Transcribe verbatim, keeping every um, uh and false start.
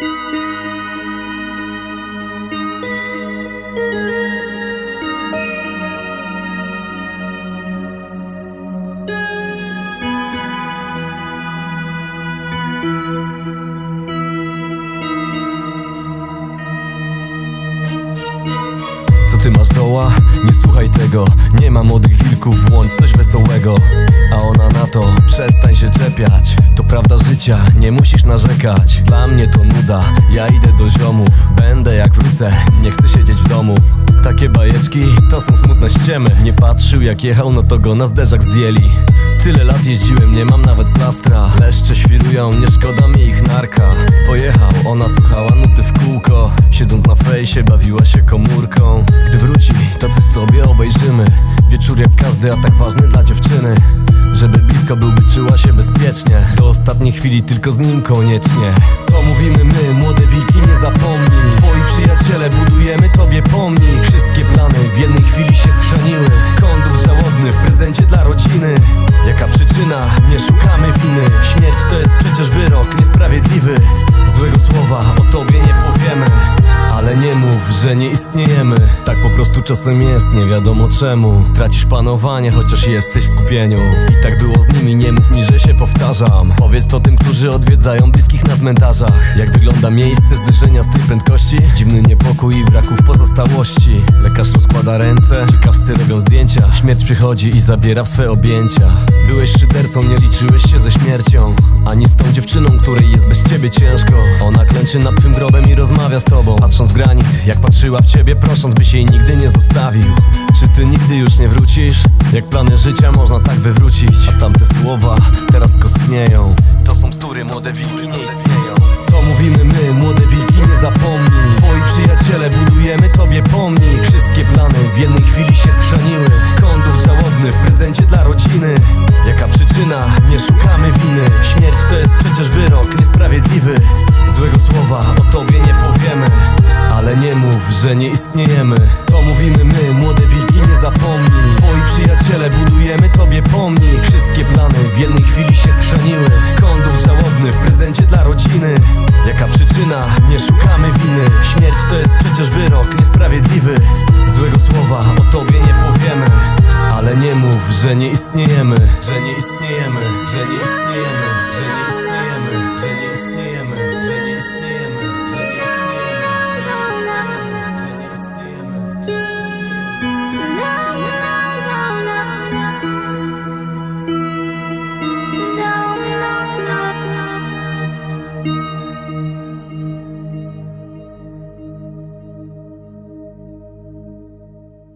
Co ty masz doła? Nie słuchaj tego. Nie ma młodych wilków, włącz coś wesołego. A ona na to: przestań się czepiać. To prawda życia, nie musisz narzekać. Dla mnie to nuda, ja idę do ziomów. Będę jak wrócę, nie chcę siedzieć w domu. Takie bajeczki to są smutne ściemy. Nie patrzył jak jechał, no to go na zderzak zdjęli. Tyle lat jeździłem, nie mam nawet plastra. Leszcze świrują, nie szkoda mi ich narka. Pojechał, ona słuchała nuty w kółko. Siedząc na fejsie, bawiła się komórką. Gdy wróci, to coś sobie obejrzymy. Wieczór jak każdy, a tak ważny dla dziewczyny. Żeby blisko był, by czuła się bezpiecznie. Do ostatniej chwili tylko z nim koniecznie. To mówimy my, młode wilki, nie zapomnij. Twoi przyjaciele, budujemy tobie pomnik. Wszystkie plany w jednej chwili się schrzaniły. Kondor żałobny w prezencie dla rodziny. Jaka przyczyna? Nie szukamy winy. Śmierć to jest przecież wyrok niesprawiedliwy. Złego słowa o tobie nie powiemy, ale nie mów, że nie istniejemy. Tak po prostu czasem jest, nie wiadomo czemu. Tracisz panowanie, chociaż jesteś w skupieniu. I tak było z nimi, nie mów mi, że się powtarzam. Powiedz to tym, którzy odwiedzają bliskich na cmentarzach. Jak wygląda miejsce zderzenia z tej prędkości? Dziwny niepokój i wraków pozostałości. Lekarz rozkłada ręce, ciekawscy robią zdjęcia. Śmierć przychodzi i zabiera w swe objęcia. Byłeś szydercą, nie liczyłeś się ze śmiercią, ani z tą dziewczyną, której jest bez ciebie ciężko. Ona klęczy nad twym grobem i rozmawia z tobą, patrząc w granit, jak patrzyła w ciebie, prosząc, byś jej nigdy nie zostawił. Czy ty nigdy już nie wrócisz? Jak plany życia można tak wywrócić? A tamte słowa teraz kostnieją. To są bzdury, młode wilki nie istnieją. To mówimy my, młode wilki, nie zapomnij. Twoi przyjaciele, budujemy tobie pomnik. Wszystkie plany w jednej chwili się schrzaniły. Kondor żałobny w prezencie dla rodziny. Jaka przyczyna? Nie szukamy winy. Śmierć to jest przecież wyrok niesprawiedliwy. Złego słowa o tobie nie powiemy, ale nie mów, że nie istniejemy. To mówimy my, młode wilki, nie zapomnij. Twoi przyjaciele, budujemy tobie pomnik. Wszystkie plany w jednej chwili się schrzaniły. Kondor żałobny w prezencie dla rodziny. Jaka przyczyna? Nie szukamy winy. Śmierć to jest przecież wyrok niesprawiedliwy. Złego słowa o tobie nie powiemy, ale nie mów, że nie istniejemy. Że nie istniejemy, że nie istniejemy, że nie istniejemy.